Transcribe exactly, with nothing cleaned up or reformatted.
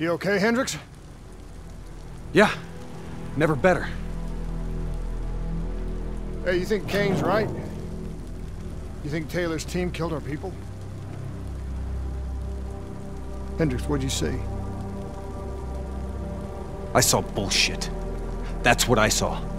You okay, Hendricks? Yeah. Never better. Hey, you think Kane's right? You think Taylor's team killed our people? Hendricks, what'd you see? I saw bullshit. That's what I saw.